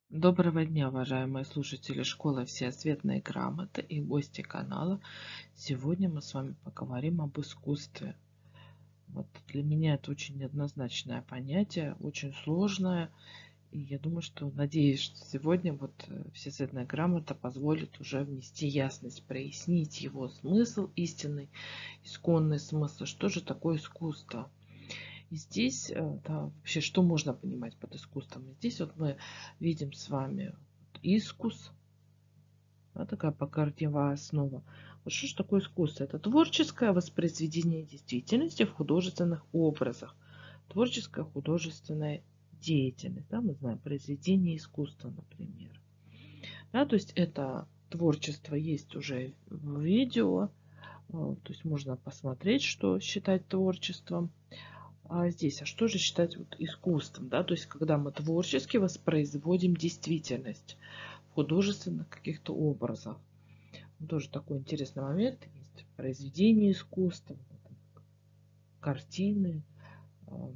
Доброго дня, уважаемые слушатели школы Всеосветной грамоты и гости канала. Сегодня мы с вами поговорим об искусстве. Вот для меня это очень неоднозначное понятие, очень сложное. И я думаю, надеюсь, что сегодня Всесветная грамота позволит уже внести ясность, прояснить его смысл истинный, исконный смысл, что же такое искусство. И здесь, да, вообще, что можно понимать под искусством? И здесь вот мы видим с вами искус, да, такая покорневая основа. Вот что же такое искусство? Это творческое воспроизведение действительности в художественных образах. Творческая художественная деятельность. Да, мы знаем произведение искусства, например. Да, то есть это творчество есть уже в видео. То есть можно посмотреть, что считать творчеством. А здесь, а что же считать вот искусством, да? То есть, когда мы творчески воспроизводим действительность в художественных каких-то образах. Тоже такой интересный момент. Есть произведение искусства, картины, а,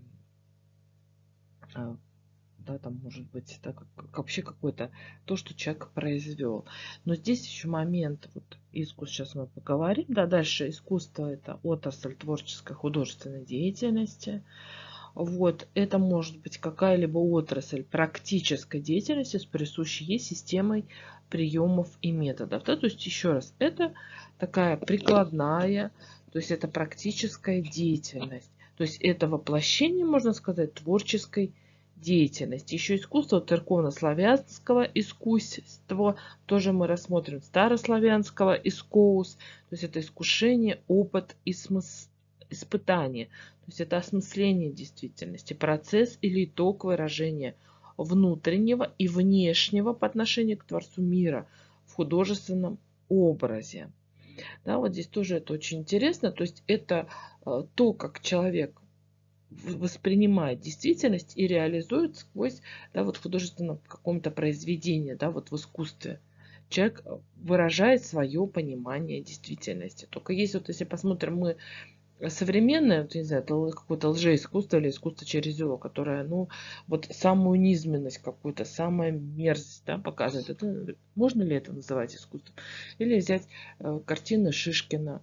а, да, там может быть да, вообще какое-то то, что человек произвел. Но здесь еще момент, вот искусство, сейчас мы поговорим, да, дальше искусство это отрасль творческой художественной деятельности. Вот, это может быть какая-либо отрасль практической деятельности с присущей ей системой приемов и методов. Да? То есть, еще раз, это такая прикладная, то есть это практическая деятельность. То есть это воплощение, можно сказать, творческой деятельности. Еще искусство церковнославянского искусства тоже мы рассмотрим. Старославянского искус, то есть это искушение, опыт и смысл, испытание. То есть это осмысление действительности, процесс или итог выражения внутреннего и внешнего по отношению к Творцу мира в художественном образе. Да, вот здесь тоже это очень интересно. То есть это то, как человек воспринимает действительность и реализует сквозь да, вот художественном каком-то произведении, да, вот в искусстве. Человек выражает свое понимание действительности. Только есть вот, если посмотрим мы современное, вот, не знаю, это какое-то лжеискусство или искусство через зло, которое, ну, вот самую низменность какую-то, самая мерзость, да, показывает. Это, можно ли это называть искусством? Или взять картины Шишкина,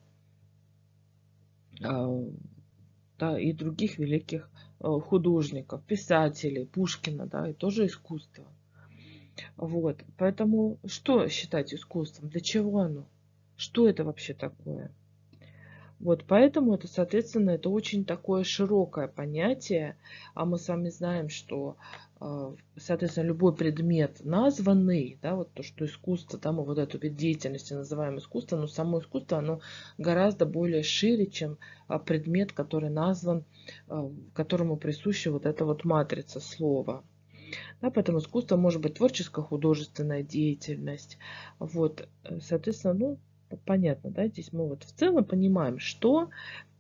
да, и других великих художников, писателей, Пушкина, да, и тоже искусство. Вот, поэтому что считать искусством? Для чего оно? Что это вообще такое? Вот поэтому это, соответственно, это очень такое широкое понятие, а мы с вами знаем, что, соответственно, любой предмет названный, да, вот то, что искусство, да, мы вот эту вид деятельности называем искусство, но само искусство, оно гораздо более шире, чем предмет, который назван, которому присуща вот эта вот матрица слова. Да, поэтому искусство может быть творческая, художественная деятельность. Вот, соответственно, ну, понятно, да, здесь мы вот в целом понимаем, что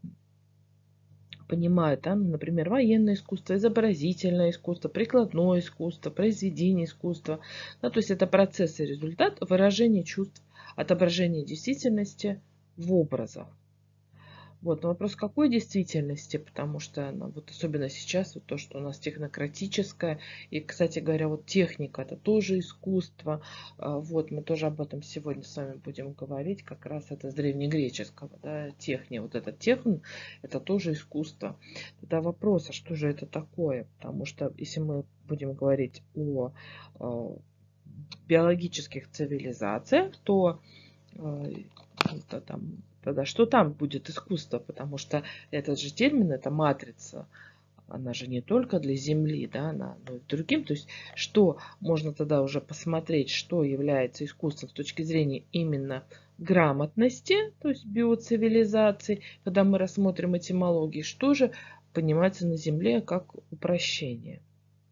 понимают, да, ну, например, военное искусство, изобразительное искусство, прикладное искусство, произведение искусства. Да, то есть это процесс и результат выражения чувств, отображения действительности в образах. Вот, но вопрос какой действительности, потому что ну, вот особенно сейчас вот то, что у нас технократическое, и, кстати говоря, вот техника это тоже искусство, вот мы тоже об этом сегодня с вами будем говорить, как раз это с древнегреческого, да, техния, вот этот техн, это тоже искусство. Тогда вопрос, а что же это такое, потому что если мы будем говорить о биологических цивилизациях, то это там, тогда что там будет искусство? Потому что этот же термин, это матрица, она же не только для Земли, да, она, но и другим. То есть, что можно тогда уже посмотреть, что является искусством с точки зрения именно грамотности, то есть биоцивилизации, когда мы рассмотрим этимологии, что же понимается на Земле как упрощение.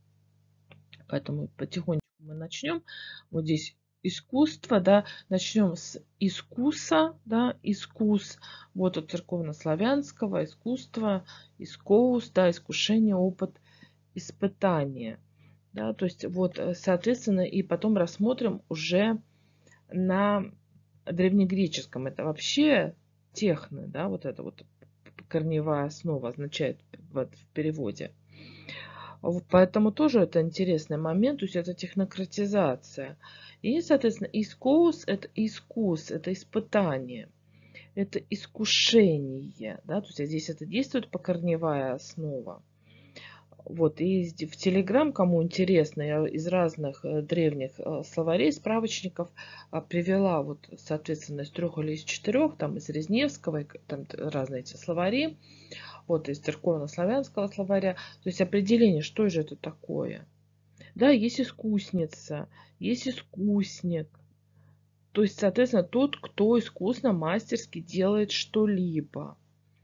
Поэтому потихонечку мы начнем. Вот здесь искусство, да, начнем с искуса, да, искус, вот от церковнославянского искусства, искоус, да, искушение, опыт, испытание. Да, то есть вот, соответственно, и потом рассмотрим уже на древнегреческом. Это вообще техно, да, вот это вот корневая основа означает вот в переводе. Поэтому тоже это интересный момент, то есть это технократизация. И, соответственно, искус, это испытание, это искушение, да, то есть здесь это действует по корневая основа. Вот, и в Телеграм, кому интересно, я из разных древних словарей, справочников привела, вот, соответственно, из 3 или из 4, там, из Резневского, там разные эти словари, вот, из церковно-славянского словаря, то есть определение, что же это такое. Да, есть искусница, есть искусник, то есть, соответственно, тот, кто искусно, мастерски делает что-либо.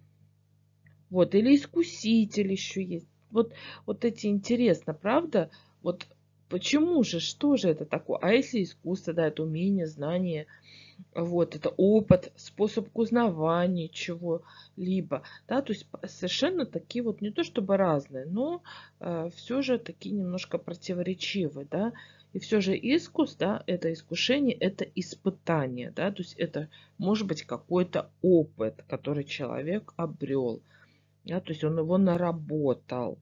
Вот, или искуситель еще есть. Вот эти интересно, правда? Вот почему же, что же это такое? А если искусство, да, это умение, знание, вот, это опыт, способ к узнаванию чего-либо, да, то есть совершенно такие вот, не то чтобы разные, но все же такие немножко противоречивые, да, и все же искус, да, это искушение, это испытание, да, то есть это может быть какой-то опыт, который человек обрел, да, то есть он его наработал.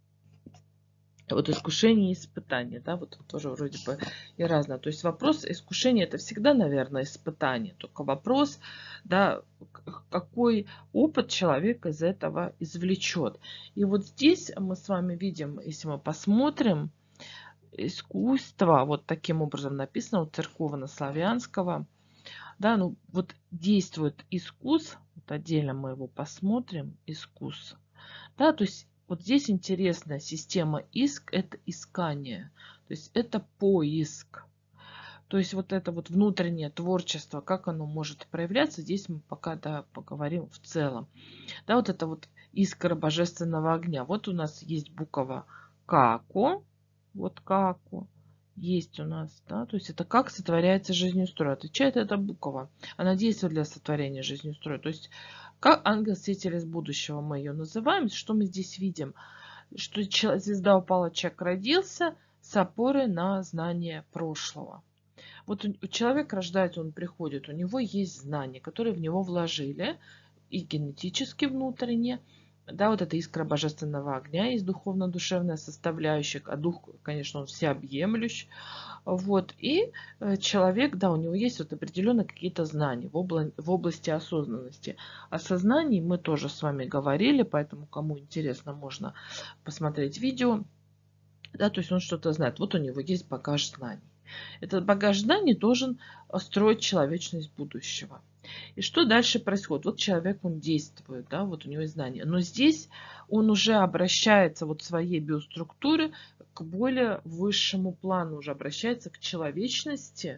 Вот искушение и испытание, да, вот тоже вроде бы и разное. То есть вопрос искушения это всегда, наверное, испытание. Только вопрос, да, какой опыт человек из этого извлечет. И вот здесь мы с вами видим, если мы посмотрим, искусство, вот таким образом написано, у церковно-славянского, да, ну вот действует искус, вот отдельно мы его посмотрим, искус, да, то есть вот здесь интересная система иск, это искание, то есть это поиск. То есть вот это вот внутреннее творчество, как оно может проявляться, здесь мы пока, да, поговорим в целом. Да, вот это вот искра божественного огня. Вот у нас есть буква Како, вот Како есть у нас, да, то есть это как сотворяется жизнеустрой. Отвечает эта буква. Она действует для сотворения жизнеустроя. То есть как ангел-свидетель из будущего мы ее называем. Что мы здесь видим? Что звезда упала, человек родился с опорой на знание прошлого. Вот человек рождается, он приходит, у него есть знания, которые в него вложили, и генетически внутренне, да, вот эта искра божественного огня, есть духовно-душевная составляющая, а дух, конечно, он всеобъемлющ, вот, и человек, да, у него есть вот определенно какие-то знания в области осознанности. О сознании мы тоже с вами говорили, поэтому, кому интересно, можно посмотреть видео, да, то есть он что-то знает, вот у него есть багаж знаний. Этот багаж знаний должен строить человечность будущего. И что дальше происходит? Вот человек, он действует, да, вот у него есть знания. Но здесь он уже обращается вот в своей биоструктуре к более высшему плану, уже обращается к человечности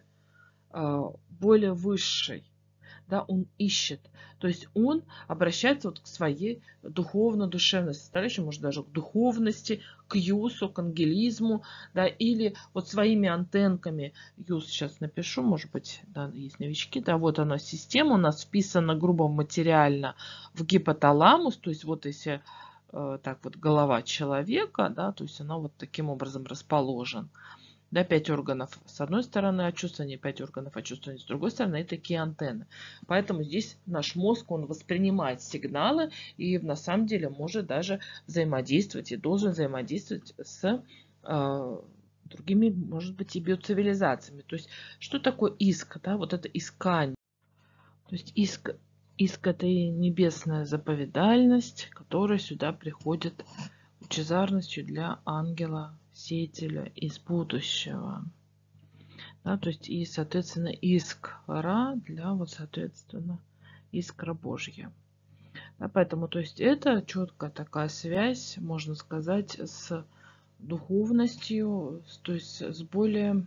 более высшей. Да, он ищет. То есть он обращается вот к своей духовно-душевной составляющей, может даже к духовности, к юсу, к ангелизму, да, или вот своими антенками, юс сейчас напишу, может быть, да, есть новички, да, вот она система у нас вписана грубо материально в гипоталамус, то есть вот если так вот голова человека, да, то есть она вот таким образом расположена. Да, 5 органов с одной стороны очувствования, 5 органов очувствования с другой стороны, и такие антенны. Поэтому здесь наш мозг, он воспринимает сигналы и на самом деле может даже взаимодействовать и должен взаимодействовать с другими, может быть, и биоцивилизациями. То есть, что такое иск? Да? Вот это искание. То есть иск это и небесная заповедальность, которая сюда приходит лучезарностью для ангела-сеятеля из будущего. Да, то есть и, соответственно, искра для, вот, соответственно, искра Божья. Да, поэтому, то есть это четкая такая связь, можно сказать, с духовностью, то есть с более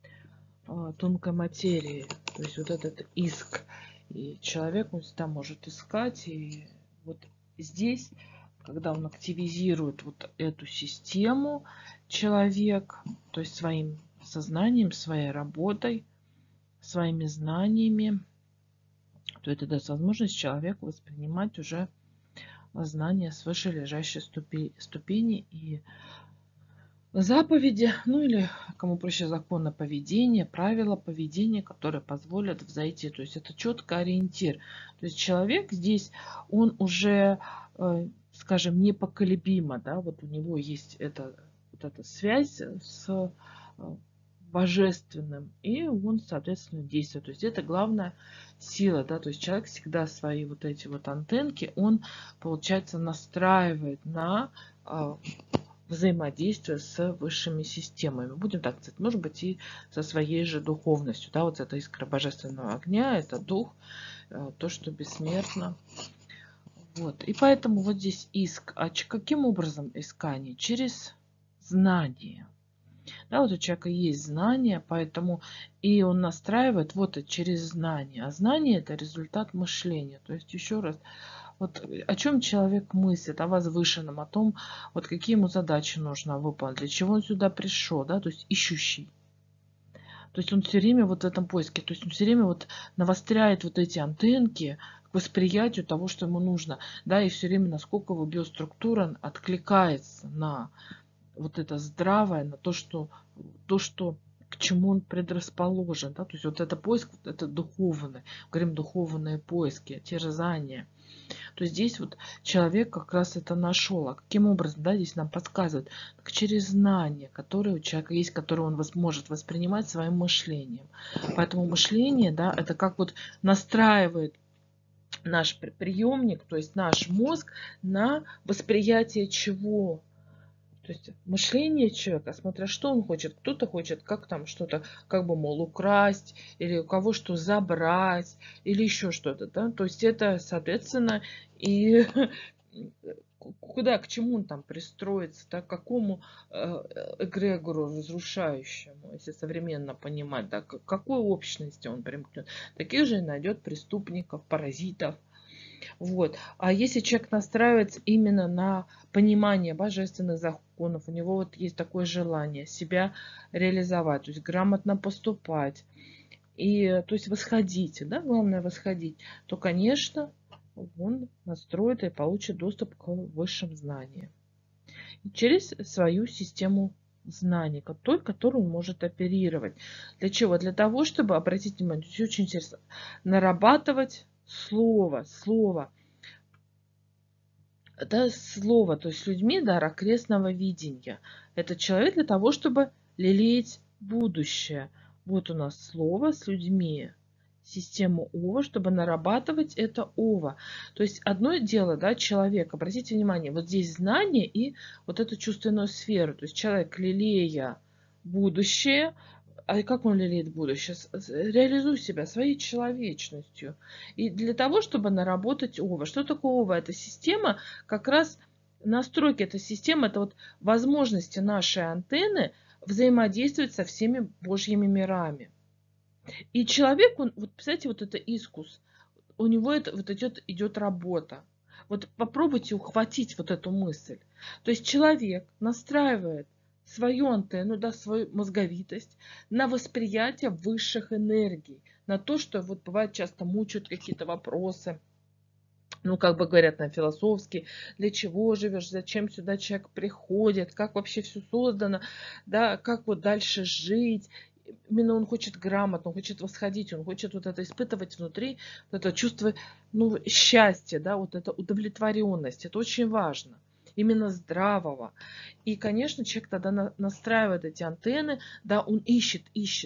тонкой материей. То есть вот этот иск. И человек, он всегда может искать. И вот здесь, когда он активизирует вот эту систему, человек, то есть своим сознанием, своей работой, своими знаниями, то это даст возможность человеку воспринимать уже знания с выше лежащей ступени и заповеди, ну или, кому проще, законы поведения, правила поведения, которые позволят взойти. То есть это четкий ориентир. То есть человек здесь, он уже скажем, непоколебима, да, вот у него есть вот эта связь с божественным, и он, соответственно, действует. То есть это главная сила, да, то есть человек всегда свои вот эти вот антенки, он, получается, настраивает на взаимодействие с высшими системами. Будем так сказать, может быть, и со своей же духовностью, да, вот эта искра божественного огня, это дух, то, что бессмертно. Вот. И поэтому вот здесь иск. А каким образом искание? Через знание. Да, вот у человека есть знание, поэтому и он настраивает вот это через знание. А знание это результат мышления. То есть еще раз, вот о чем человек мыслит, о возвышенном, о том, вот какие ему задачи нужно выполнить, для чего он сюда пришел, да, то есть ищущий. То есть он все время вот в этом поиске, то есть он все время вот навостряет вот эти антенки к восприятию того, что ему нужно, да, и все время, насколько его биоструктура откликается на вот это здравое, на то, что к чему он предрасположен, да, то есть вот это поиск, вот это духовное, говорим духовные поиски, терзания. То есть здесь вот человек как раз это нашел. А каким образом, да, здесь нам подсказывают? Так через знания, которые у человека есть, которые он может воспринимать своим мышлением. Поэтому мышление, да, это как вот настраивает наш приемник, то есть наш мозг на восприятие чего? То есть мышление человека, смотря что он хочет, кто-то хочет как там что-то, как бы, мол, украсть, или у кого что забрать, или еще что-то, да, то есть это, соответственно, и куда, к чему он там пристроится, да, к какому эгрегору разрушающему, если современно понимать, да, к какой общности он примкнет. Таких же найдет преступников, паразитов. Вот. А если человек настраивается именно на понимание божественных законов, у него вот есть такое желание себя реализовать, то есть грамотно поступать, и, то есть восходить, да, главное восходить, то, конечно, он настроит и получит доступ к высшим знаниям через свою систему знаний, той, которую он может оперировать. Для чего? Для того, чтобы, обратите внимание, здесь очень интересно, нарабатывать слово, да, слово, то есть людьми дар окрестного видения. Это человек для того, чтобы лелеять будущее. Вот у нас слово с людьми, систему ова, чтобы нарабатывать это ова. То есть одно дело, да, человек, обратите внимание, вот здесь знание и вот эту чувственную сферу. То есть человек, лелея будущее, а как он лелеет будущее? Реализуй себя своей человечностью. И для того, чтобы наработать ова. Что такое ова? Это система, как раз настройки этой системы, это вот возможности нашей антенны взаимодействовать со всеми Божьими мирами. И человек, он, вот представляете, вот это искус, у него это вот идет работа. Вот попробуйте ухватить вот эту мысль. То есть человек настраивает свою антенну, да, свою мозговитость на восприятие высших энергий, на то, что вот бывает часто мучают какие-то вопросы, ну, как бы говорят на философски, для чего живешь, зачем сюда человек приходит, как вообще все создано, да, как вот дальше жить. Именно он хочет грамотно, он хочет восходить, он хочет вот это испытывать внутри, вот это чувство, ну, счастья, да, вот это удовлетворенность. Это очень важно. Именно здравого. И, конечно, человек тогда настраивает эти антенны, да, он ищет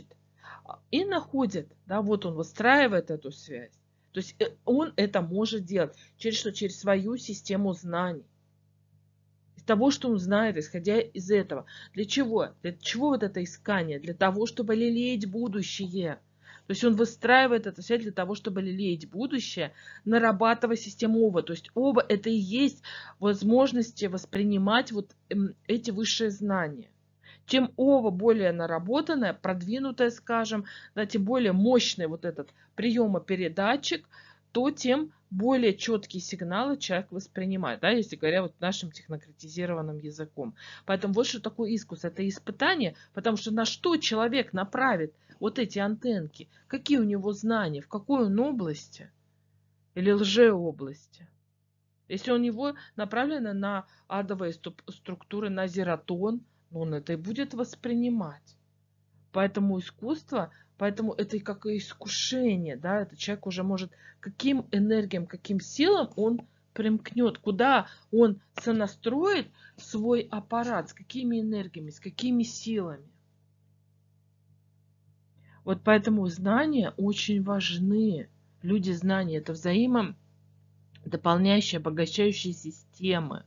и находит, да, вот он выстраивает эту связь. То есть он это может делать через что? Через свою систему знаний. Из того, что он знает, исходя из этого. Для чего? Для чего вот это искание? Для того, чтобы лелеять будущее. То есть он выстраивает это все для того, чтобы лелеять будущее, нарабатывая систему ова. То есть ова это и есть возможности воспринимать вот эти высшие знания. Чем ова более наработанная, продвинутая, скажем, да, тем более мощный вот этот приемопередатчик, то тем более четкие сигналы человек воспринимает, да, если говоря вот нашим технократизированным языком. Поэтому вот что такое искус. Это испытание, потому что на что человек направит вот эти антенки, какие у него знания, в какой он области или лжеобласти. Если у него направлено на адовые структуры, на зератон, он это и будет воспринимать. Поэтому искусство, поэтому это как и искушение, да, это человек уже может, каким энергиям, каким силам он примкнет, куда он сонастроит свой аппарат, с какими энергиями, с какими силами. Вот поэтому знания очень важны. Люди знания – это взаимодополняющие, обогащающие системы.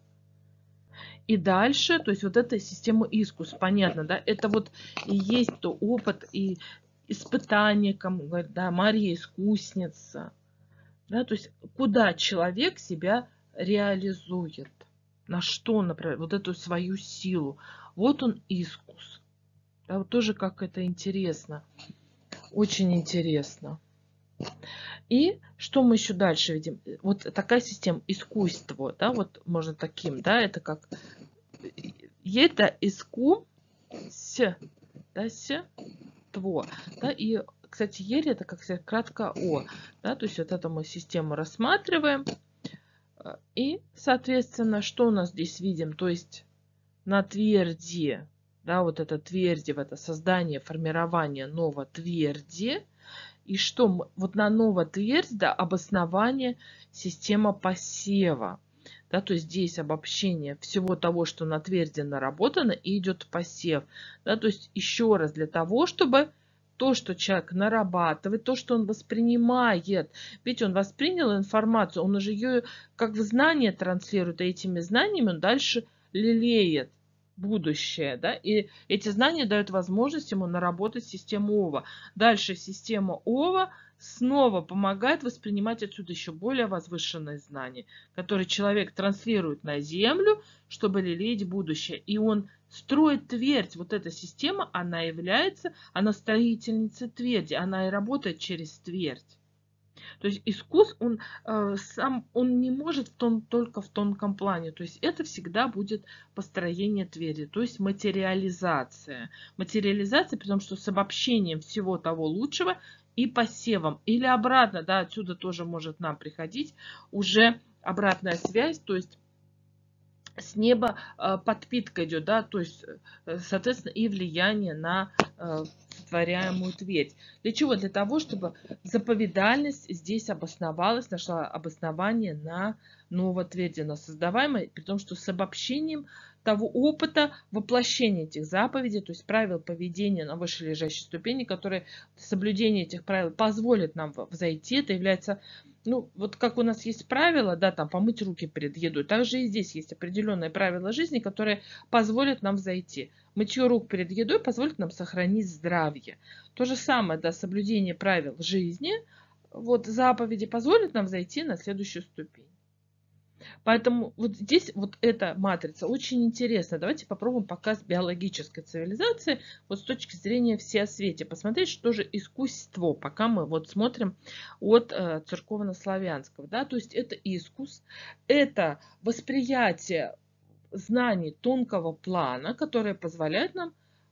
И дальше, то есть вот эта система искус, понятно, да, это вот и есть то опыт и испытание, кому говорят, да, Мария искусница, да, то есть куда человек себя реализует, на что, например, вот эту свою силу. Вот он искус. Да, вот тоже как это интересно, очень интересно. И что мы еще дальше видим? Вот такая система искусства, да, вот можно таким, да, это как это иску с, да, с, тво, да, и, кстати, ели это как сказать, кратко о, да, то есть вот эту мы систему рассматриваем, и, соответственно, что у нас здесь видим, то есть на тверди, да, вот это тверди, это создание, формирование нового тверди. И что вот на новой твердь, да, обоснование система посева. Да, то есть здесь обобщение всего того, что на тверди наработано, и идет посев. Да, то есть еще раз для того, чтобы то, что человек нарабатывает, то, что он воспринимает. Ведь он воспринял информацию, он уже ее как в знание транслирует, и этими знаниями он дальше лелеет будущее, да, и эти знания дают возможность ему наработать систему ОВА. Дальше система ОВА снова помогает воспринимать отсюда еще более возвышенные знания, которые человек транслирует на Землю, чтобы лелеять будущее. И он строит твердь. Вот эта система, она строительницей тверди, она и работает через твердь. То есть искус, он не может только в тонком плане. То есть это всегда будет построение тверди, то есть материализация. Материализация, при том, что с обобщением всего того лучшего и посевом. Или обратно, да, отсюда тоже может нам приходить уже обратная связь, то есть с неба подпитка идет, да, то есть, соответственно, и влияние на сотворяемую твердь. Для чего? Для того, чтобы заповедальность здесь обосновалась, нашла обоснование на новотверди, на создаваемой, при том, что с обобщением того опыта воплощения этих заповедей, то есть правил поведения на вышележащей ступени, которые соблюдение этих правил позволит нам взойти. Это является, ну, вот как у нас есть правила, да, там помыть руки перед едой, также и здесь есть определенные правила жизни, которые позволят нам взойти. Мытье рук перед едой позволит нам сохранить здравие. То же самое, да, соблюдение правил жизни, вот заповеди позволит нам зайти на следующую ступень. Поэтому вот здесь вот эта матрица очень интересна. Давайте попробуем пока с биологической цивилизации, вот с точки зрения всеосветия, посмотреть, что же искусство, пока мы вот смотрим от церковно-славянского. Да? То есть это искус, это восприятие знаний тонкого плана, которые позволяют нам,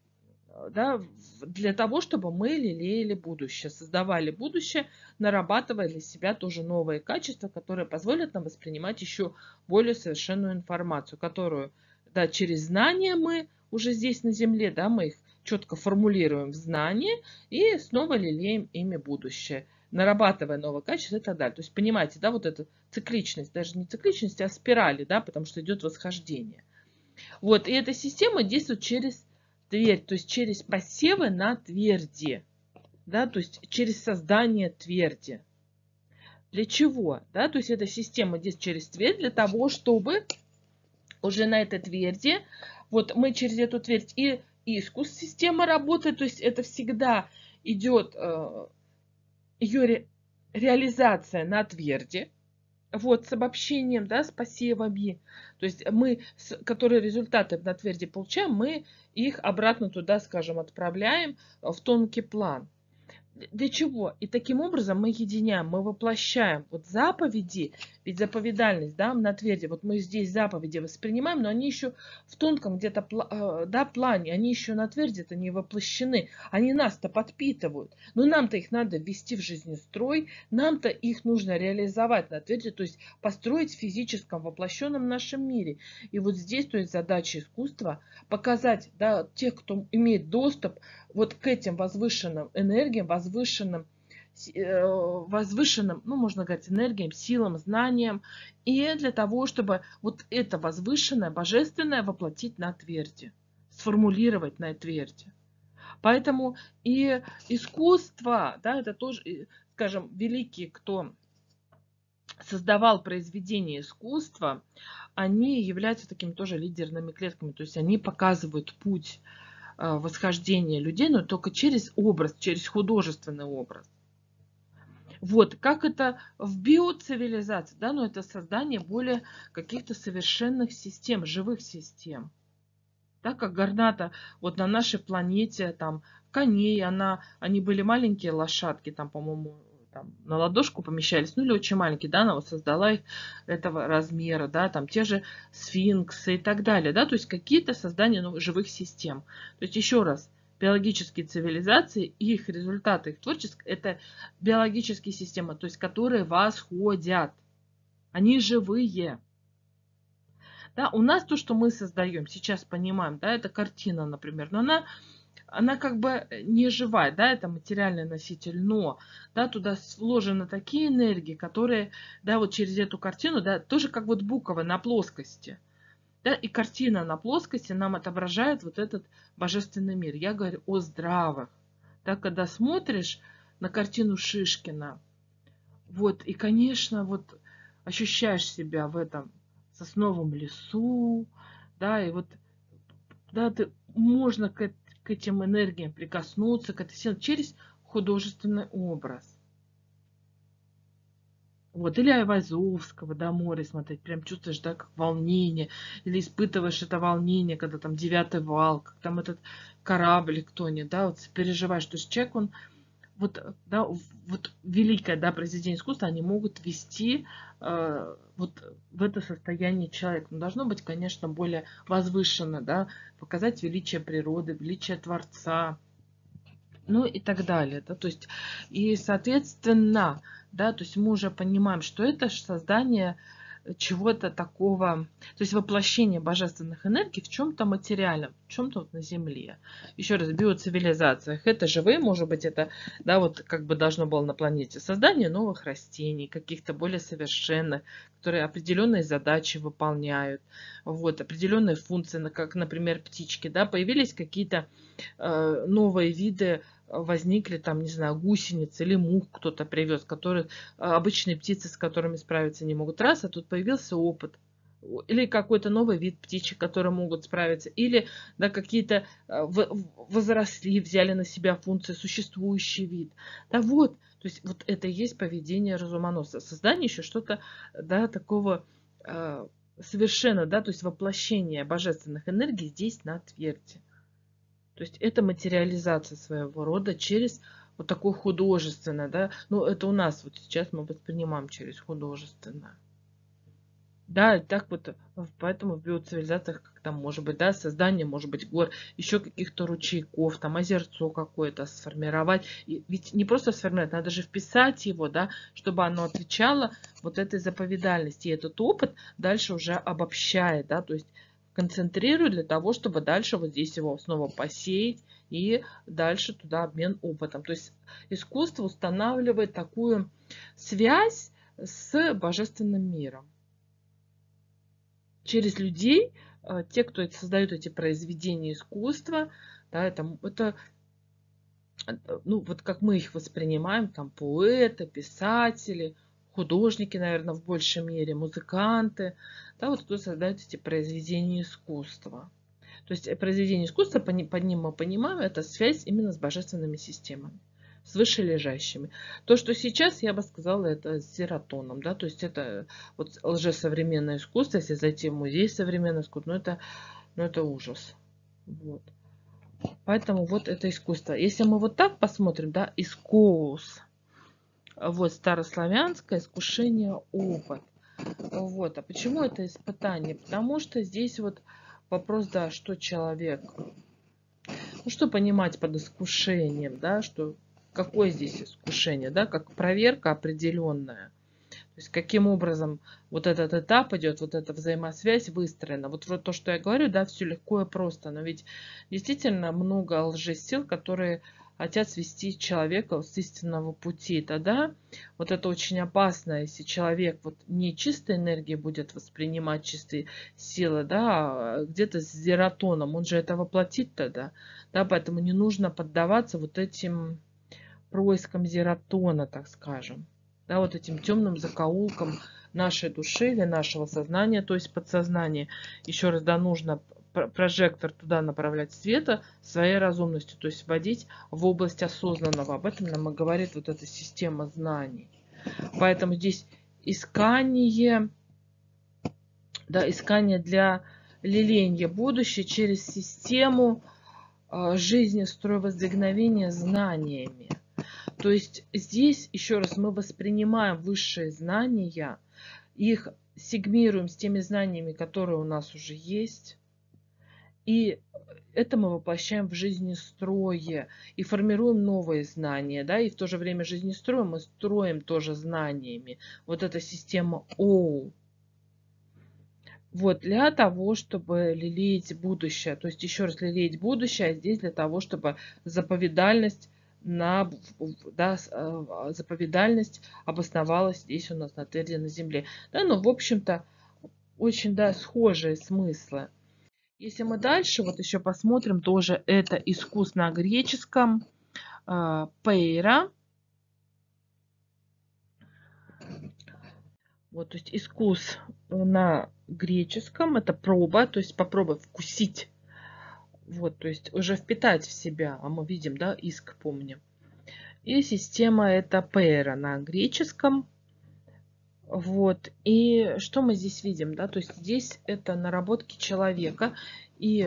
да, для того, чтобы мы лелеяли будущее, создавали будущее, нарабатывая для себя тоже новые качества, которые позволят нам воспринимать еще более совершенную информацию, которую, да, через знания мы уже здесь на Земле, да, мы их четко формулируем в знания и снова лелеем ими будущее, нарабатывая новое качество и так далее. То есть, понимаете, да, вот эта цикличность, даже не цикличность, а спирали, да, потому что идет восхождение. Вот, и эта система действует через твердь, то есть через посевы на тверди, да, то есть через создание тверди. Для чего? Да, то есть эта система действует через твердь для того, чтобы уже на этой тверди, вот мы через эту твердь и искус система работает, то есть это всегда идет ее реализация на тверди, вот, с обобщением, да, с посевами. То есть мы, которые результаты на тверди получаем, мы их обратно туда, скажем, отправляем в тонкий план. Для чего? И таким образом мы единяем, мы воплощаем вот заповеди, ведь заповедальность, да, на тверди, вот мы здесь заповеди воспринимаем, но они еще в тонком где-то, да, плане, они еще на тверди-то не воплощены, они нас-то подпитывают, но нам-то их надо ввести в жизнестрой, нам-то их нужно реализовать на тверди, то есть построить в физическом воплощенном нашем мире. И вот здесь, то есть задача искусства показать, да, тех, кто имеет доступ вот к этим возвышенным энергиям, возвышенным возвышенным, ну, можно говорить, энергиям, силам, знаниям, и для того, чтобы вот это возвышенное, божественное воплотить на тверди, сформулировать на тверди. Поэтому и искусство, да, это тоже, скажем, великие, кто создавал произведения искусства, они являются такими тоже лидерными клетками, то есть они показывают путь восхождения людей, но только через образ, через художественный образ. Вот, как это в биоцивилизации, да, но это создание более каких-то совершенных систем, живых систем. Да, как Гарната, вот на нашей планете, там, коней, они были маленькие лошадки, там, по-моему, там, на ладошку помещались, ну или очень маленькие, да, она вот создала их этого размера, да, там те же сфинксы и так далее, да, то есть какие-то создания живых систем. То есть еще раз, биологические цивилизации, их результаты, их творчество, это биологические системы, то есть которые восходят, они живые. Да, у нас то, что мы создаем, сейчас понимаем, да, это картина, например, но она как бы не живая, да, это материальный носитель, но, да, туда вложены такие энергии, которые, да, вот через эту картину, да, тоже как вот буква на плоскости, да, и картина на плоскости нам отображает вот этот божественный мир. Я говорю о здравых. Да, когда смотришь на картину Шишкина, вот, и, конечно, вот ощущаешь себя в этом сосновом лесу, да, и вот, да, можно к этим энергиям прикоснуться, к этой силе через художественный образ. Вот, или Айвазовского, да, море смотреть, прям чувствуешь, да, как волнение, или испытываешь это волнение, когда там 9-й вал, как там этот кораблик тонет, да, вот переживаешь, то есть человек, он вот, да, вот великое, да, произведение искусства, они могут вести вот в это состояние человека. Но должно быть, конечно, более возвышенно, да, показать величие природы, величие Творца, ну и так далее, да, то есть, и, соответственно, да, то есть мы уже понимаем, что это создание чего-то такого, то есть воплощение божественных энергий в чем-то материальном, в чем-то вот на Земле. Еще раз, в биоцивилизациях это живые, может быть, это, да, вот как бы должно было на планете создание новых растений, каких-то более совершенных, которые определенные задачи выполняют, вот, определенные функции, как, например, птички, да, появились какие-то новые виды, возникли там, не знаю, гусеницы или мух кто-то привез, которые обычные птицы, с которыми справиться не могут. Раз, а тут появился опыт. Или какой-то новый вид птичек, которые могут справиться. Или да, какие-то возросли, взяли на себя функции, существующий вид. Да вот, то есть вот это и есть поведение разумоносца. Создание еще что-то, да, такого совершенно, да, то есть воплощение божественных энергий здесь на тверди. То есть это материализация своего рода через вот такое художественное, да. Ну, это у нас вот сейчас мы воспринимаем через художественное. Да, так вот, поэтому в биоцивилизациях, как там может быть, да, создание, может быть, гор, еще каких-то ручейков, там озерцо какое-то сформировать. И ведь не просто сформировать, надо же вписать его, да, чтобы оно отвечало вот этой заповедальности. И этот опыт дальше уже обобщает, да, то есть концентрирую для того, чтобы дальше вот здесь его снова посеять и дальше туда обмен опытом. То есть искусство устанавливает такую связь с божественным миром. Через людей, те, кто создают эти произведения искусства, да, это ну, вот как мы их воспринимаем, там поэты, писатели, художники, наверное, в большей мере, музыканты, да, вот кто создает эти произведения искусства. То есть произведение искусства, под ним мы понимаем, это связь именно с божественными системами, с вышележащими. То, что сейчас, я бы сказала, это с серотоном, да, то есть это вот лжесовременное искусство, если зайти в музей современного искусства, ну это ужас. Вот. Поэтому вот это искусство. Если мы вот так посмотрим, да, искус, вот старославянское искушение, опыт. Вот. А почему это испытание? Потому что здесь вот вопрос, да, что человек, ну что понимать под искушением, да, что какое здесь искушение, да, как проверка определенная. То есть каким образом вот этот этап идет, вот эта взаимосвязь выстроена. Вот то, что я говорю, да, все легко и просто. Но ведь действительно много лжесил, которые хотят свести человека с истинного пути. Тогда вот это очень опасно, если человек вот не чистой энергией будет воспринимать чистые силы, да, а где-то с зератоном, он же это воплотит тогда, да, поэтому не нужно поддаваться вот этим проискам зератона, так скажем, да, вот этим темным закоулкам нашей души или нашего сознания, то есть подсознания. Еще раз, да, нужно прожектор туда направлять света своей разумностью, то есть вводить в область осознанного. Об этом нам и говорит вот эта система знаний. Поэтому здесь искание, да, искание для лелеяния будущего через систему жизни, строя возникновения знаниями. То есть здесь, еще раз, мы воспринимаем высшие знания, их сегмируем с теми знаниями, которые у нас уже есть, и это мы воплощаем в жизнестрое и формируем новые знания, да, и в то же время жизнестроем мы строим тоже знаниями. Вот эта система All. Вот, для того, чтобы лелеять будущее. То есть, еще раз, лелеять будущее, а здесь для того, чтобы заповедальность заповедальность обосновалась здесь у нас на тверди на земле. Да, ну, в общем-то, очень, да, схожие смыслы. Если мы дальше вот еще посмотрим, тоже это искус на греческом, пейра. Вот, то есть искус на греческом, это проба, то есть попробуй вкусить. Вот, то есть уже впитать в себя, а мы видим, да, иск, помним. И система это пейра на греческом. Вот, и что мы здесь видим, да, то есть здесь это наработки человека, и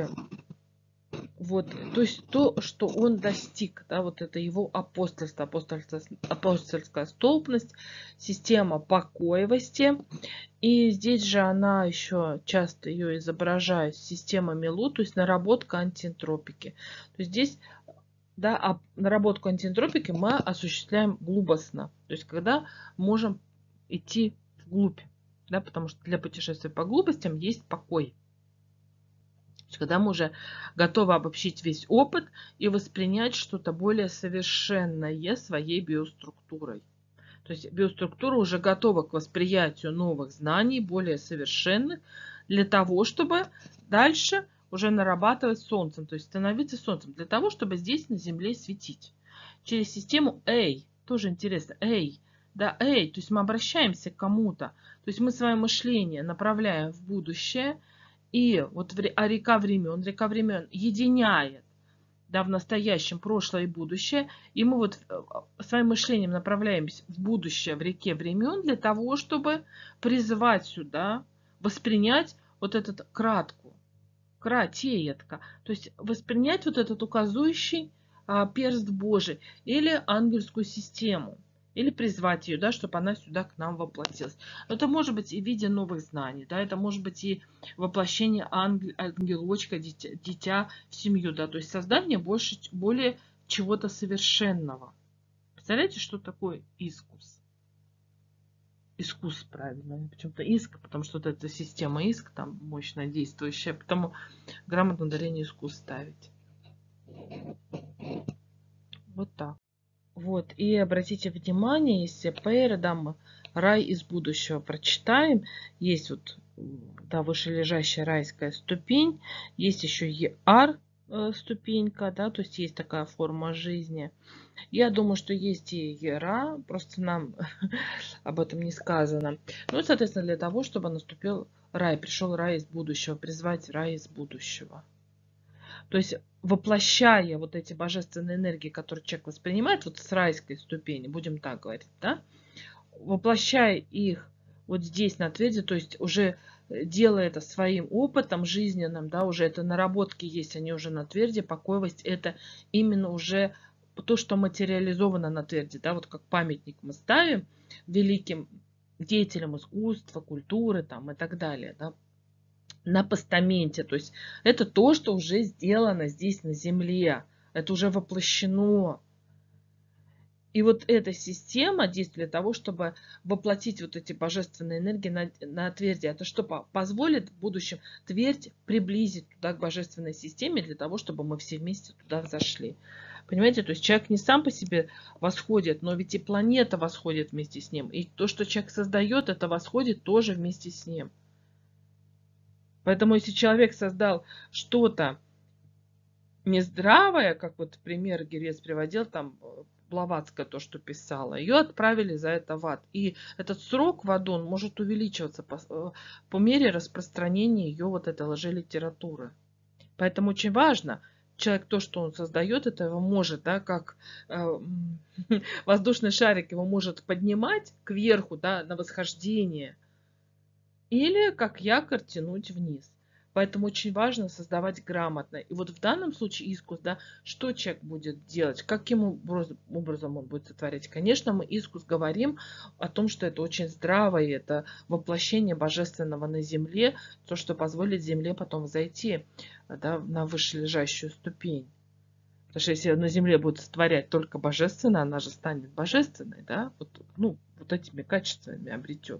вот, то есть то, что он достиг, да, вот это его апостольство, апостольская столпность, система покоевости. И здесь же она еще часто ее изображает система Милу, то есть наработка антиэнтропики. То есть здесь, да, наработку антиэнтропики мы осуществляем глубостно, то есть когда можем идти вглубь, да, потому что для путешествия по глупостям есть покой. То есть, когда мы уже готовы обобщить весь опыт и воспринять что-то более совершенное своей биоструктурой. То есть биоструктура уже готова к восприятию новых знаний, более совершенных, для того, чтобы дальше уже нарабатывать солнцем, то есть становиться солнцем, для того, чтобы здесь на Земле светить. Через систему A, тоже интересно, A, да, A, то есть мы обращаемся к кому-то, то есть мы свое мышление направляем в будущее, и вот река времен единяет, да, в настоящем, прошлое и будущее. И мы вот своим мышлением направляемся в будущее, в реке времен, для того, чтобы призывать сюда, воспринять вот этот кратеетка, то есть воспринять вот этот указующий перст Божий или ангельскую систему. Или призвать ее, да, чтобы она сюда к нам воплотилась. Это может быть и в виде новых знаний, да, это может быть и воплощение ангелочка, дитя в семью, да, то есть создание более чего-то совершенного. Представляете, что такое искус? Искус, правильно, почему-то иск, потому что вот эта система иск там мощно действующая, потому грамотно ударение искус ставить. Вот так. Вот, и обратите внимание, если Пейра, да, мы рай из будущего прочитаем, есть вот, да, вышележащая райская ступень, есть еще Еар ступенька, да, то есть есть такая форма жизни. Я думаю, что есть и Ера, просто нам об этом не сказано. Ну и, соответственно, для того, чтобы наступил рай, пришел рай из будущего, призвать рай из будущего. То есть воплощая вот эти божественные энергии, которые человек воспринимает, вот с райской ступени, будем так говорить, да, воплощая их вот здесь на тверди, то есть уже делая это своим опытом жизненным, да, уже это наработки есть, они уже на тверди, покойность это именно уже то, что материализовано на тверди, да, вот как памятник мы ставим великим деятелям искусства, культуры там и так далее, да, на постаменте. То есть это то, что уже сделано здесь на земле. Это уже воплощено. И вот эта система действует для того, чтобы воплотить вот эти божественные энергии на тверди. Это что позволит в будущем твердь приблизить туда к божественной системе, для того, чтобы мы все вместе туда взошли. Понимаете, то есть человек не сам по себе восходит, но ведь и планета восходит вместе с ним. И то, что человек создает, это восходит тоже вместе с ним. Поэтому если человек создал что-то нездравое, как вот пример Герец приводил, там Блаватская то, что писала, ее отправили за это в ад. И этот срок в аду, он может увеличиваться по мере распространения ее вот этой лжелитературы. Поэтому очень важно, человек то, что он создает, это его может, да, как воздушный шарик его может поднимать кверху, да, на восхождение, или как якорь тянуть вниз. Поэтому очень важно создавать грамотно. И вот в данном случае искус, да, что человек будет делать, каким образом он будет сотворять. Конечно, мы искус говорим о том, что это очень здраво, и это воплощение божественного на земле, то, что позволит земле потом зайти, да, на вышележащую ступень. Потому что если на земле будет сотворять только божественное, она же станет божественной, да, вот, ну, вот этими качествами обретет.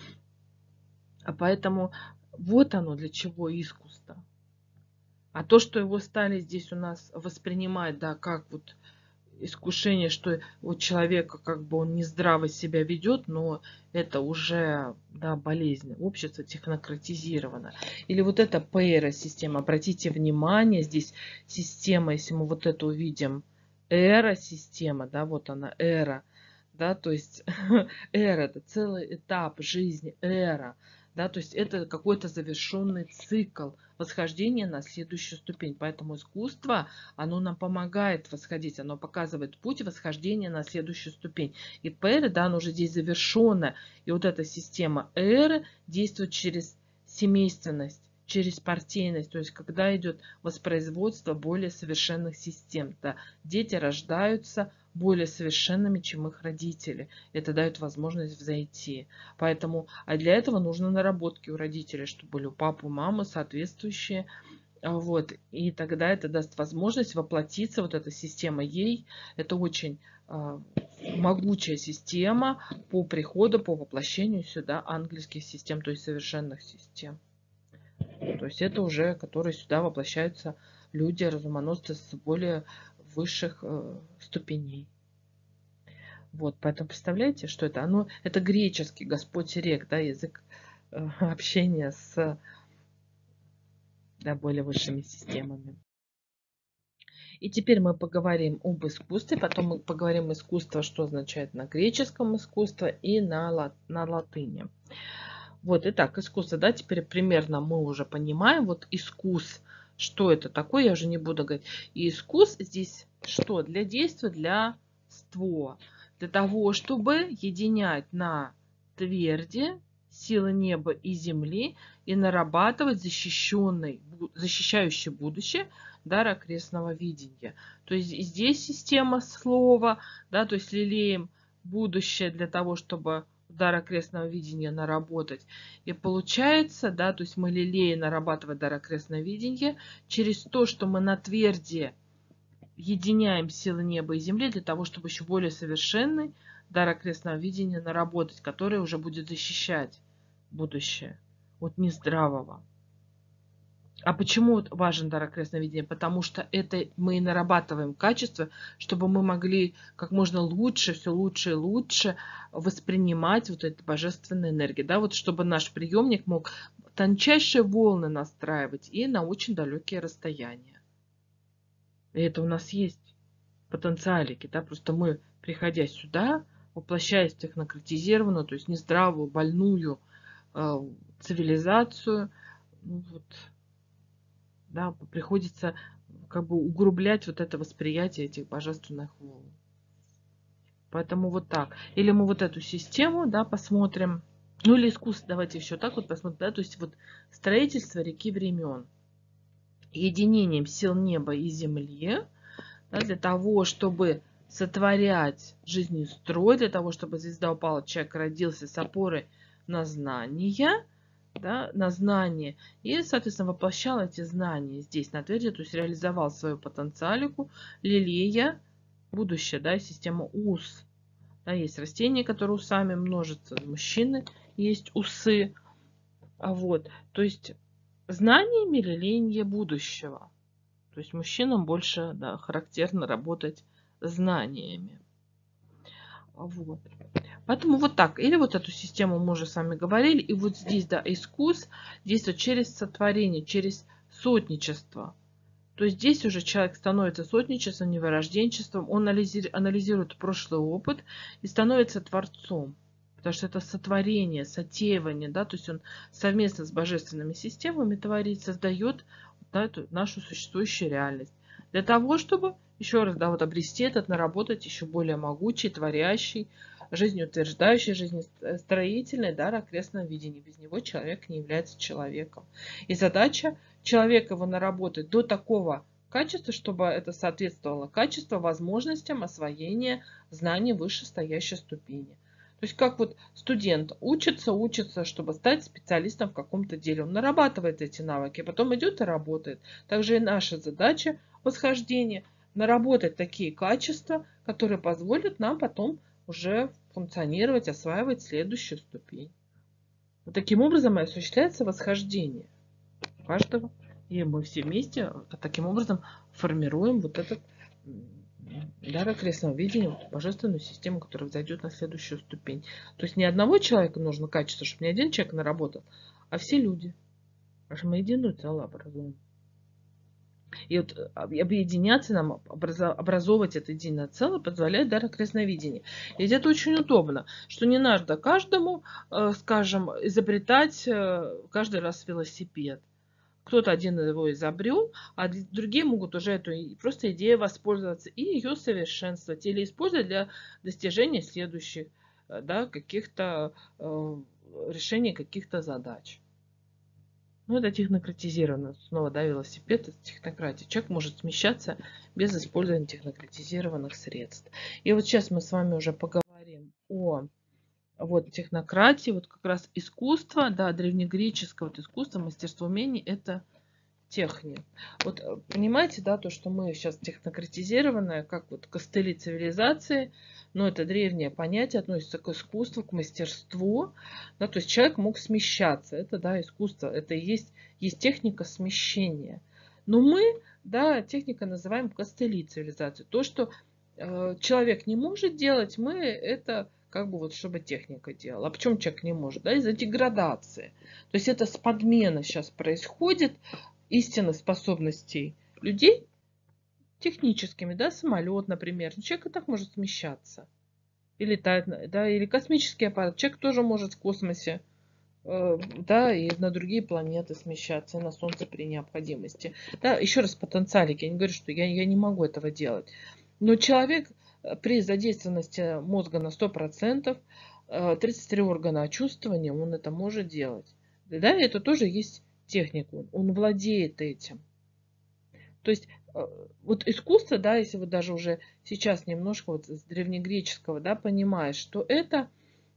А поэтому вот оно для чего искусство. А то, что его стали здесь у нас воспринимать, да, как вот искушение, что у человека как бы он нездраво себя ведет, но это уже, да, болезнь. Общество технократизировано. Или вот эта ПЭРа-система. Обратите внимание, здесь система, если мы вот это увидим, эра-система, да, вот она, эра, да, то есть эра, это целый этап жизни, эра. Да, то есть это какой-то завершенный цикл восхождения на следующую ступень. Поэтому искусство, оно нам помогает восходить, оно показывает путь восхождения на следующую ступень. И пэра, да, оно уже здесь завершенное. И вот эта система эры действует через семейственность, через партийность, то есть когда идет воспроизводство более совершенных систем. Да, дети рождаются более совершенными, чем их родители. Это дает возможность взойти. Поэтому, а для этого нужны наработки у родителей, чтобы были у папы, у мамы соответствующие. Вот. И тогда это даст возможность воплотиться, вот эта система ей. Это очень могучая система по приходу, по воплощению сюда ангельских систем, то есть совершенных систем. То есть это уже, которые сюда воплощаются люди, разумоносцы с более высших ступеней. Вот, поэтому представляете, что это? Это греческий Господь рек, да, язык общения с, да, более высшими системами. И теперь мы поговорим об искусстве, потом мы поговорим искусство, что означает на греческом искусство и на латыни. Вот, итак, искусство, да, теперь примерно мы уже понимаем, вот искус, что это такое, я уже не буду говорить. И искус здесь что? Для действия, для ство. Для того, чтобы единять на тверди силы неба и земли и нарабатывать защищающее будущее дар окрестного видения. То есть здесь система слова, да, то есть лелеем будущее для того, чтобы дар окрестного видения наработать. И получается, да, то есть мы лелеем нарабатывать дар окрестного видения через то, что мы на тверди единяем силы неба и земли для того, чтобы еще более совершенный дар окрестного видения наработать, который уже будет защищать будущее от нездравого. А почему важен дар окрестного видения? Потому что это мы и нарабатываем качество, чтобы мы могли как можно лучше, все лучше и лучше воспринимать вот эту божественную энергию. Да, вот чтобы наш приемник мог тончайшие волны настраивать и на очень далекие расстояния. И это у нас есть потенциалики, да, просто мы, приходя сюда, воплощаясь в технократизированную, то есть нездравую, больную цивилизацию, ну, вот, да, приходится как бы углублять вот это восприятие этих божественных волн. Поэтому вот так. Или мы вот эту систему, да, посмотрим. Ну или искусство, давайте еще так вот посмотрим, да, то есть вот строительство реки времен. Единением сил неба и земли, да, для того, чтобы сотворять жизненный строй, для того, чтобы звезда упала, человек родился с опорой на знания, да, на знание, и, соответственно, воплощал эти знания здесь, на тверди, то есть реализовал свою потенциалику, лелея будущее, да, система ус. Да, есть растения, которые усами множатся, у мужчины есть усы. Вот, то есть знаниями лелеяние будущего. То есть мужчинам больше, да, характерно работать знаниями. Вот. Поэтому вот так. Или вот эту систему мы уже с вами говорили. И вот здесь, да, искус действует через сотворение, через сотничество. То есть здесь уже человек становится сотничеством, невырожденчеством. Он анализирует прошлый опыт и становится творцом. Потому что это сотворение, сотеивание. Да? То есть он совместно с божественными системами творит, создает, да, эту нашу существующую реальность. Для того, чтобы еще раз, да, вот обрести этот, наработать еще более могучий, творящий, жизнеутверждающий, жизнестроительный дар окрестного видения. Без него человек не является человеком. И задача человека его наработать до такого качества, чтобы это соответствовало качеству, возможностям освоения знаний вышестоящей ступени. То есть как вот студент учится, чтобы стать специалистом в каком-то деле. Он нарабатывает эти навыки, а потом идет и работает. Также и наша задача восхождения наработать такие качества, которые позволят нам потом уже функционировать, осваивать следующую ступень. Вот таким образом и осуществляется восхождение каждого. И мы все вместе таким образом формируем вот этот дар окрестного видения, божественную систему, которая взойдет на следующую ступень. То есть не одного человека нужно качество, чтобы не один человек наработал, а все люди. Потому что мы единую целое образуем. И вот объединяться нам, образовывать это единое целое позволяет дар окрестного видения. Ведь это очень удобно, что не надо каждому, скажем, изобретать каждый раз велосипед. Кто-то один его изобрел, а другие могут уже эту просто идею воспользоваться и ее совершенствовать или использовать для достижения следующих, да, каких-то решений каких-то задач. Ну, это технократизировано. Снова, да, велосипед, это технократия. Человек может смещаться без использования технократизированных средств. И вот сейчас мы с вами уже поговорим о вот технократии, вот как раз искусство, да, древнегреческое вот искусство, мастерство, умение, это техния. Вот понимаете, да, то, что мы сейчас технократизированное, как вот костыли цивилизации, но это древнее понятие, относится к искусству, к мастерству, да, то есть человек мог смещаться, это, да, искусство, это и есть техника смещения. Но мы, да, техника называем костыли цивилизации. То, что человек не может делать, мы это как бы вот чтобы техника делала. А почему человек не может? Да, из-за деградации. То есть это с подмена сейчас происходит истинных способностей людей техническими, да, самолет, например. Человек и так может смещаться. И летать, да, или космический аппарат. Человек тоже может в космосе, да, и на другие планеты смещаться, и на Солнце при необходимости. Да, еще раз потенциалик. Я не говорю, что я не могу этого делать. Но человек при задействованности мозга на 100%, 33 органа чувствования, он это может делать. Да, это тоже есть технику. Он владеет этим. То есть вот искусство, да, если вот даже уже сейчас немножко вот с древнегреческого, да, понимаешь, что это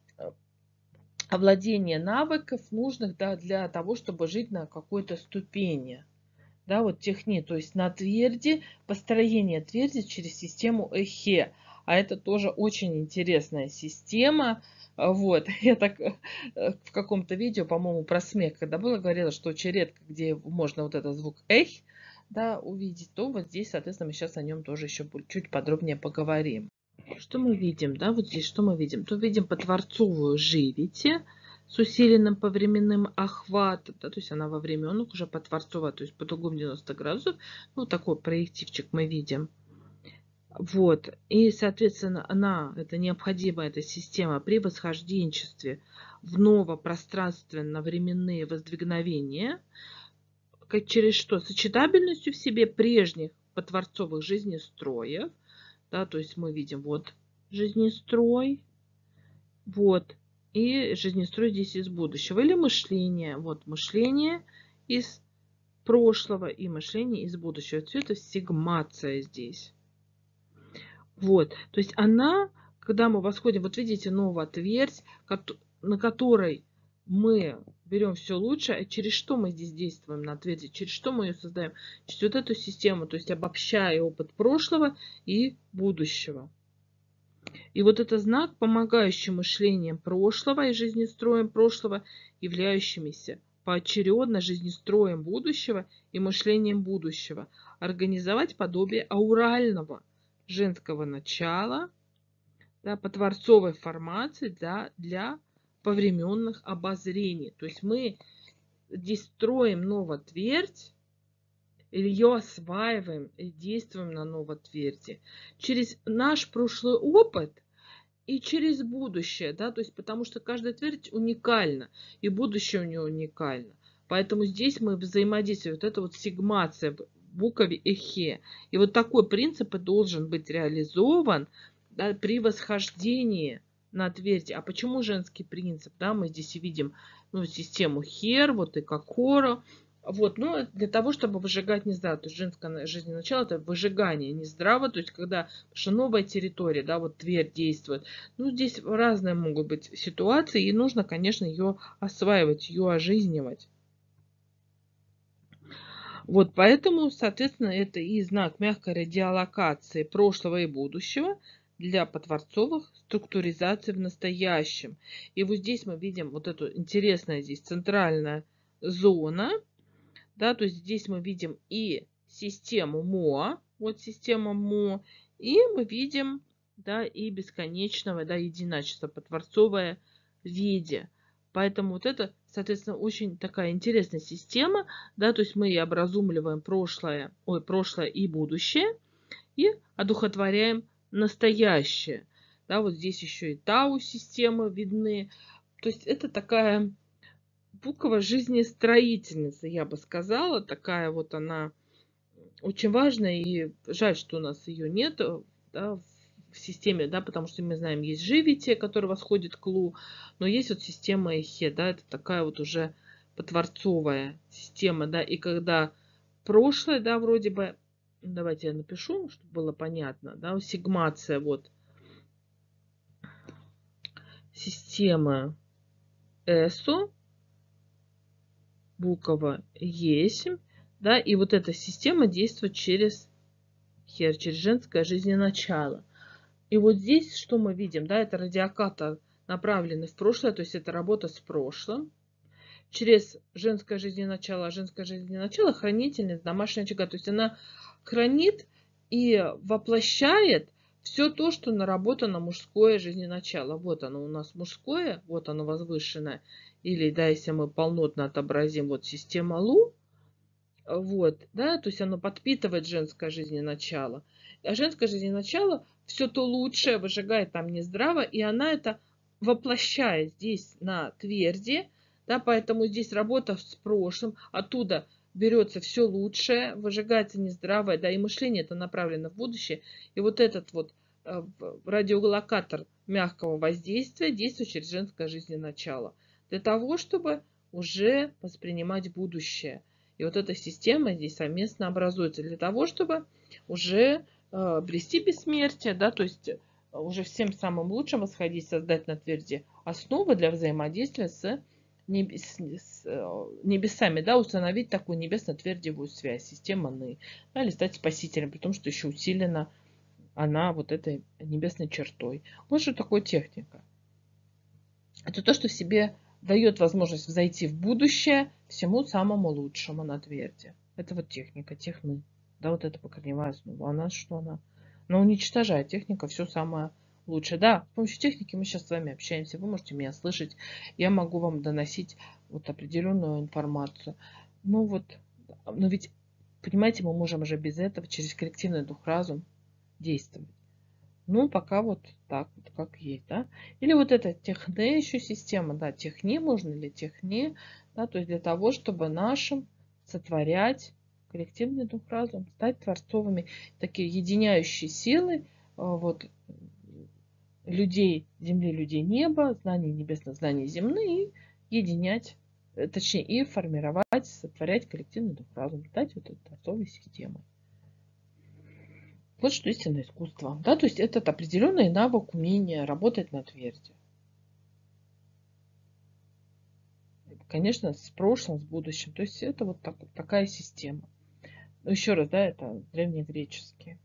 овладение навыков нужных, да, для того, чтобы жить на какой-то ступени. Да, вот техни, то есть на тверди, построение тверди через систему эхе. А это тоже очень интересная система. Вот, я так в каком-то видео, по-моему, про смех, когда было, говорила, что очень редко, где можно вот этот звук эх, да, увидеть, то вот здесь, соответственно, мы сейчас о нем тоже еще чуть подробнее поговорим. Что мы видим, да, вот здесь что мы видим? То видим потворцовую живите, с усиленным по временным охватом, да, то есть она во временах уже потворцовая, то есть под углом 90 градусов, ну, такой проективчик мы видим. Вот, и, соответственно, это необходимая эта система при восхожденчестве в новопространственно-временные воздвигновения, как через что? Сочетабельностью в себе прежних потворцовых жизнестроев, да, то есть мы видим вот жизнестрой, вот, и жизнестрой здесь из будущего. Или мышление. Вот мышление из прошлого и мышление из будущего. Все это сигмация здесь. Вот. То есть она, когда мы восходим, вот видите, новая твердь, на которой мы берем все лучшее, а через что мы здесь действуем на тверди, через что мы ее создаем, через вот эту систему, то есть обобщая опыт прошлого и будущего. И вот это знак, помогающий мышлением прошлого и жизнестроем прошлого, являющимися поочередно жизнестроем будущего и мышлением будущего, организовать подобие аурального женского начала, да, по творцовой формации для повременных обозрений. То есть мы здесь строим новотвердь, ее осваиваем и действуем на новотверди через наш прошлый опыт и через будущее, да, то есть потому что каждая твердь уникальна, и будущее у нее уникально. Поэтому здесь мы взаимодействуем. Вот это вот сигмация в букове эхе. И вот такой принцип и должен быть реализован, да, при восхождении на твердь. А почему женский принцип? Да, мы здесь и видим, ну, систему хер, вот и кокоро. Вот, ну, для того, чтобы выжигать нездраво. То есть женское жизненное начало — это выжигание нездраво, то есть когда, потому что новая территория, да, вот Тверь действует. Ну, здесь разные могут быть ситуации, и нужно, конечно, ее осваивать, ее ожизнивать. Вот поэтому, соответственно, это и знак мягкой радиолокации прошлого и будущего для потворцовых структуризаций в настоящем. И вот здесь мы видим вот эту интересная здесь центральная зона, да, то есть здесь мы видим и систему МО, вот система МО, и мы видим, да, и бесконечного, да, единачества, потворцовое виде. Поэтому вот это, соответственно, очень такая интересная система, да, то есть мы и образумливаем прошлое и будущее, и одухотворяем настоящее. Да, вот здесь еще и Тау-системы видны. То есть это такая буква жизнестроительница, я бы сказала. Такая вот она очень важная. И жаль, что у нас ее нет, да, в системе, да, потому что мы знаем, есть живите, который восходит к Лу, но есть вот система Эхе, да, это такая вот уже потворцовая система, да, и когда прошлое, да, вроде бы, давайте я напишу, чтобы было понятно, да, сигмация, вот, система ЭСО, буква Есим, да, и вот эта система действует через хер, через женское жизненное начало. И вот здесь что мы видим, да, это радиокатор, направленный в прошлое, то есть это работа с прошлым, через женское жизненное начало, а женское жизненное начало — хранительница, домашняя очага, то есть она хранит и воплощает все то, что наработано мужское жизненное начало. Вот оно у нас мужское, вот оно возвышенное. Или, да, если мы полнотно отобразим, вот система Лу, вот, да, то есть оно подпитывает женское жизненное начало. А женское жизненное начало все то лучшее выжигает там нездраво, и она это воплощает здесь на тверди, да, поэтому здесь работа с прошлым, оттуда берется все лучшее, выжигается нездравое, да, и мышление это направлено в будущее. И вот этот вот радиолокатор мягкого воздействия действует через женское жизненное начало для того, чтобы уже воспринимать будущее. И вот эта система здесь совместно образуется для того, чтобы уже обрести бессмертие, да, то есть уже всем самым лучшим восходить, создать на тверди основы для взаимодействия с небесами, да, установить такую небесно-твердевую связь, система Ны, да, или стать спасителем, при том, что еще усилена она вот этой небесной чертой. Вот что такое техника. Это то, что в себе дает возможность взойти в будущее всему самому лучшему на тверди. Это вот техника, техны. Да, вот это покорневая основа. Она что она? Она уничтожает техника все самое лучшее. Да, с помощью техники мы сейчас с вами общаемся. Вы можете меня слышать. Я могу вам доносить вот определенную информацию. Ну вот, но ведь, понимаете, мы можем уже без этого через коллективный дух-разум действовать. Ну, пока вот так вот, как есть, да. Или вот эта техне еще система, да, техни можно или техне, да, то есть для того, чтобы нашим сотворять коллективный дух разум, стать творцовыми, такие единяющие силы, вот, людей земли, людей неба, знаний небесных, знаний земные, и единять, точнее, и формировать, сотворять коллективный дух разум, стать вот этой творцовой системой. Вот что истинное искусство. Да, то есть это определенный навык, умение работать на тверди. конечно, с прошлым, с будущим. То есть это вот такая система. Но еще раз, да, это древнегреческие.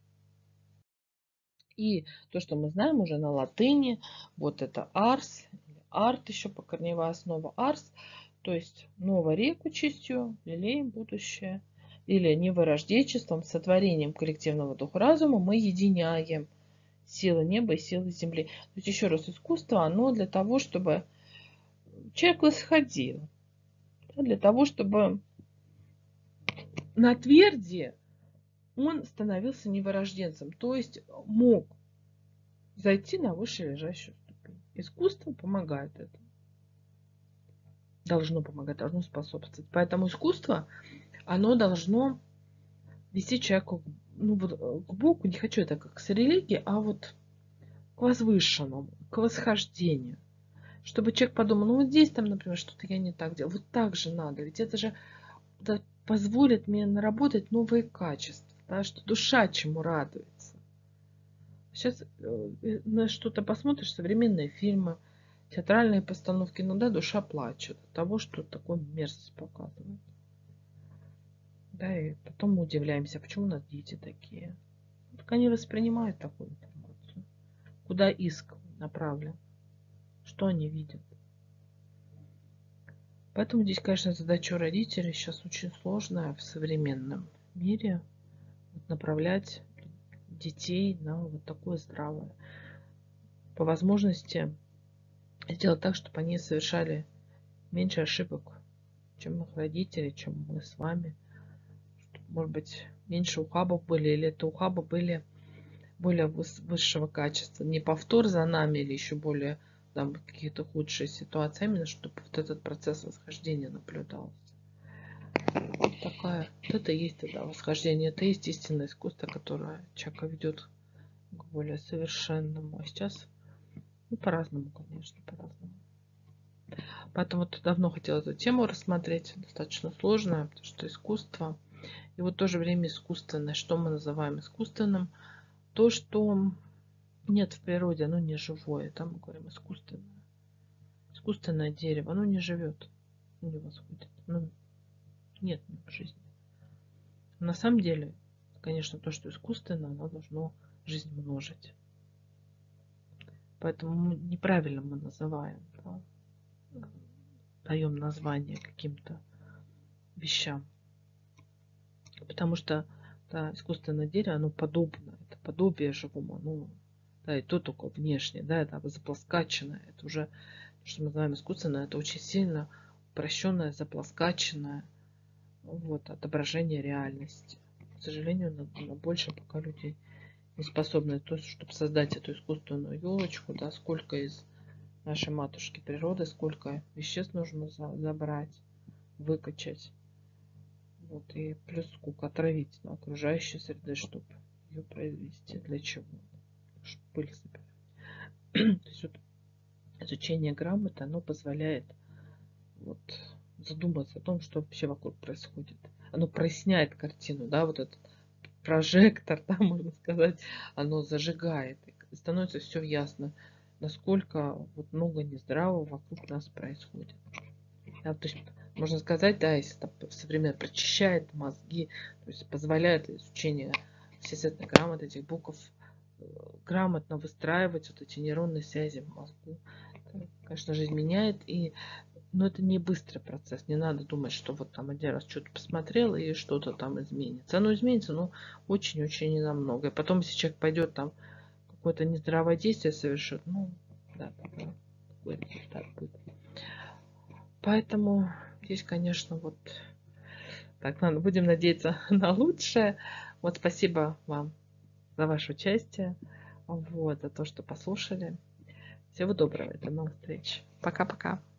И то, что мы знаем уже на латыни, вот это арс, арт еще по корневая основа арс, то есть ново реку чистью, лелеем будущее, или невырождечеством, сотворением коллективного духа разума мы единяем силы неба и силы земли. То есть еще раз, искусство, оно для того, чтобы человек восходил, да, для того, чтобы на тверди он становился невырожденцем, то есть мог зайти на вышележащую ступень. Искусство помогает этому. Должно помогать, должно способствовать. Поэтому искусство, оно должно вести человека к Богу, не хочу это как с религией, а вот к возвышенному, к восхождению. Чтобы человек подумал, ну вот здесь там, например, что-то я не так делал. Вот так же надо. Ведь это же позволит мне наработать новые качества. Да, что душа чему радуется. Сейчас на что-то посмотришь, современные фильмы, театральные постановки, иногда душа плачет от того, что такой мерзость показывают. Да, и потом мы удивляемся, почему у нас дети такие. Так они воспринимают такую информацию. Куда иск направлен? Что они видят? Поэтому здесь, конечно, задача у родителей сейчас очень сложная в современном мире. Направлять детей на вот такое здравое. По возможности сделать так, чтобы они совершали меньше ошибок, чем их родители, чем мы с вами. Чтобы, может быть, меньше ухабов были, или это ухабы были более высшего качества. Не повтор за нами или еще более там какие-то худшие ситуации, а именно чтобы вот этот процесс восхождения наблюдался. Вот такая, вот это и есть тогда восхождение, это и есть истинное искусство, которое человека ведет к более совершенному. А сейчас, ну, по-разному, конечно, по-разному. Поэтому вот давно хотела эту тему рассмотреть, достаточно сложная, потому что искусство, и вот в то же время искусственное. Что мы называем искусственным? То, что нет в природе, оно не живое. Там мы говорим искусственное. Искусственное дерево, оно не живет, не восходит. Ну, нет в жизни. На самом деле, конечно, то, что искусственно, оно должно жизнь множить. Поэтому неправильно мы называем, да, даем название каким-то вещам. Потому что да, искусственное дерево, оно подобно, это подобие живому, оно, да, и то только внешне, да, это заплоскаченное, это уже, что мы называем искусственное, это очень сильно упрощенное, заплоскаченное, вот, отображение реальности. К сожалению, на больше пока людей не способны, то, чтобы создать эту искусственную елочку, да, сколько из нашей матушки природы, сколько веществ нужно забрать, выкачать. Вот, и плюс сколько отравить окружающей среды, чтобы ее произвести. Для чего? Чтобы пыль собирать. То есть вот изучение грамоты, оно позволяет вот задуматься о том, что вообще вокруг происходит. Оно проясняет картину, да, вот этот прожектор, да, можно сказать, оно зажигает. И становится все ясно, насколько вот много нездравого вокруг нас происходит. Да, то есть, можно сказать, да, если там современно прочищает мозги, то есть позволяет изучение естественной грамоты, этих букв, грамотно выстраивать вот эти нейронные связи в мозгу. Это, конечно, жизнь меняет, но это не быстрый процесс. Не надо думать, что вот там один раз что-то посмотрел и что-то там изменится. Оно изменится, но очень-очень ненамного. И потом, если человек пойдет там какое-то нездравое действие совершит, ну, да, тогда такой результат будет. Поэтому здесь, конечно, вот так, ладно, будем надеяться на лучшее. Вот спасибо вам за ваше участие, вот, за то, что послушали. Всего доброго, до новых встреч. Пока-пока.